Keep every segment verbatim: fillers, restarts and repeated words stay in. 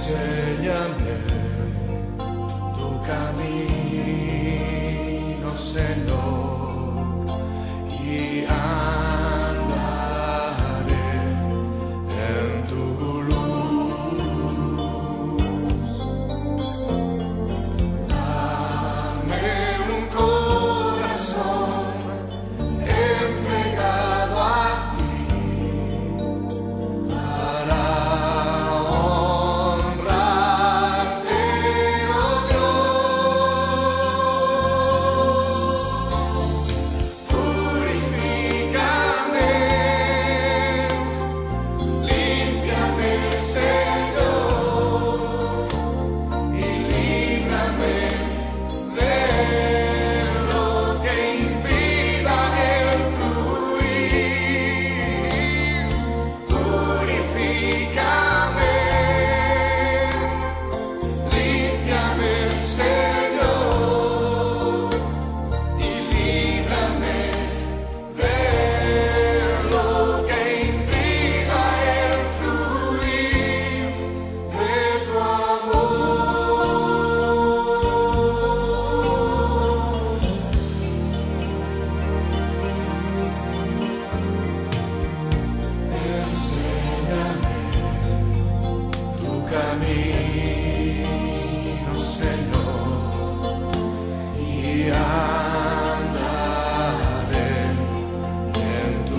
Enséñame tu camino, Señor, y andaré en tu luz. Dame un corazón entregado a ti para camino, Señor, y andaré en tu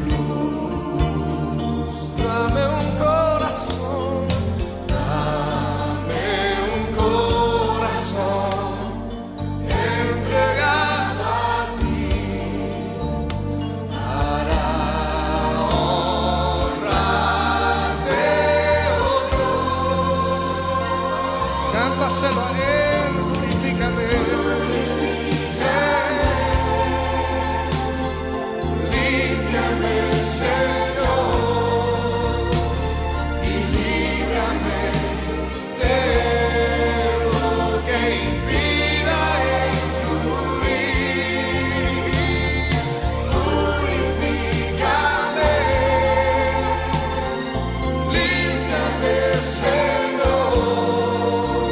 luz. Dame un corazón, dame un corazón entregado a ti para cántaselo a Él, glorifícame, límpiame, Señor, y líbrame de lo que impida el fluir. Purifícame, límpiame, Señor,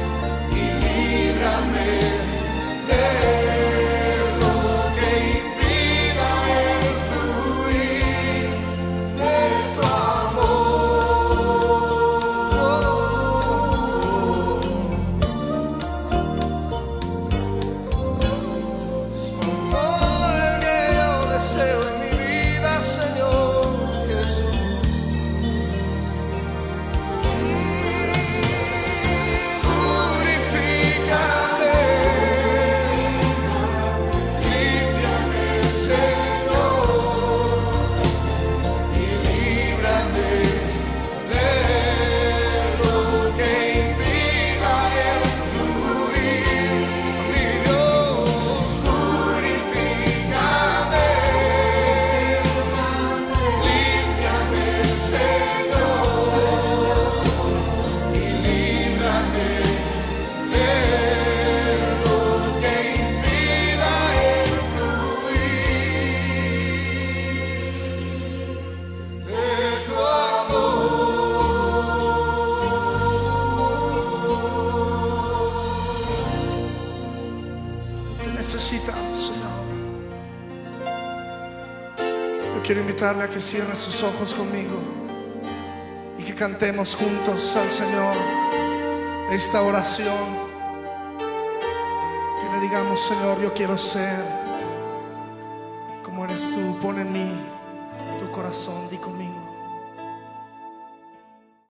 en mi vida, Señor Jesús. Purifícame, límpiame, Señor, y líbrame de lo que impida el fluir. Mi Dios, purifícame. Necesitamos, Señor. Yo quiero invitarle a que cierre sus ojos conmigo y que cantemos juntos al Señor esta oración. Que le digamos: Señor, yo quiero ser como eres tú. Pon en mí tu corazón, di conmigo.